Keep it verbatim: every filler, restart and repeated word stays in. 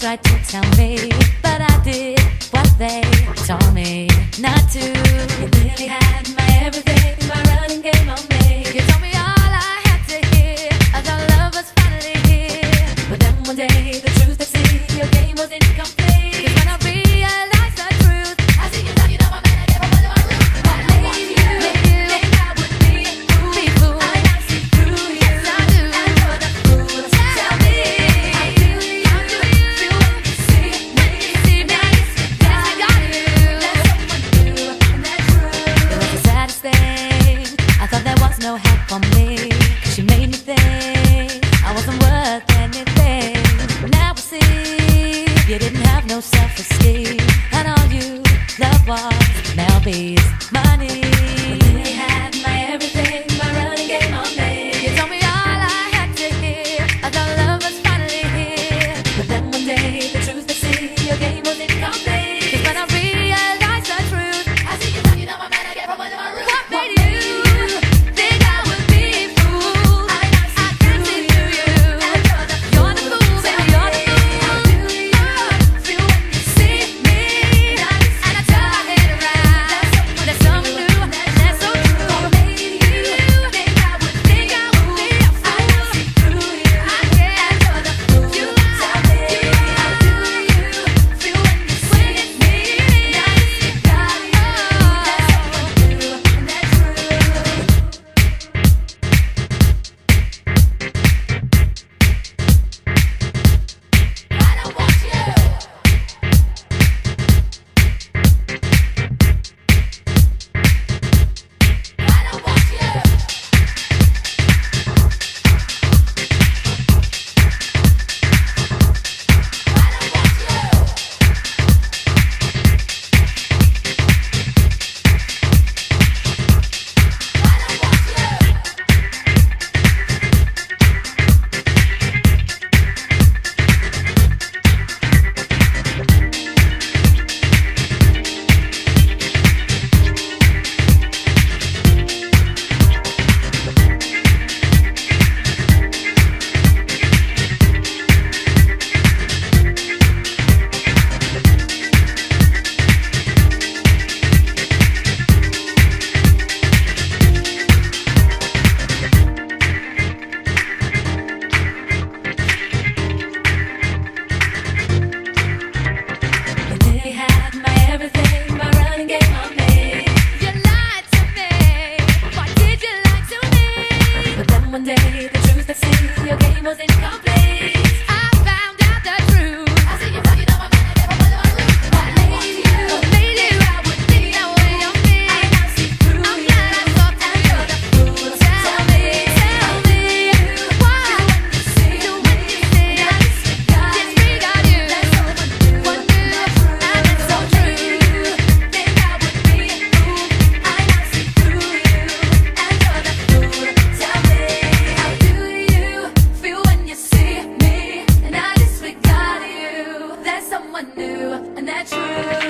tried to tell me, but I did what they told me not to. You nearly had my everything, my running game on me. You told me all I had to hear, I thought love was finally here. But then one day, the truth they see, your game was incomplete. 'Cause when I realized the truth, I see you now, you know my man, I gave up on my roof. What made you think I would be a fool? Be fool. I now see through you. Yes, I do. And you're the fool. Tell me, how do you, how do you feel when you see me? See me, yes, I got you. Let someone do, and that's true. It was the saddest thing. I thought there was no help for me. She made me think I wasn't worth anything. Now I see you didn't have no self-esteem, and all you loved was Mel B's money. You had my everything, my running game on me. You told me all I had to hear, I thought love was finally here. But then one day, the truth they see, your game was incomplete. 'Cause when I realized the truth, I see you now, you know my man, I gave up on my roof. What made you think I would be a fool? I now see through you. And you're the you're the fool, baby, you're the fool. How do you feel when you see me? And I turn my head around, there's someone new, and that's so true. What made you think I would think I would be a fool? I now see through you. And you're the fool. You tell me, how do you feel when you see me? Now you got you. There's someone new, and that's true. I don't want you. I don't want you. I don't want you. I don't want you. You nearly had my everything, my running game on me. You lied to me. Why did you lie to me? But then one day, the truth they see, your game was incomplete. I found out the truth. I see you now, you know my man, I gave up on my roof. What made you? What made you? I would think that way of me. I now see through I'm you. Glad I saw through you. The fool. Tell me, tell me, why? When you see, when you see, disregard you. Let someone do what new, and it's so true. Think I would be a fool. I now see through you, and you're the fool. Tell me, how do you feel when you see me? And I disregard you. There's someone new, and that's true.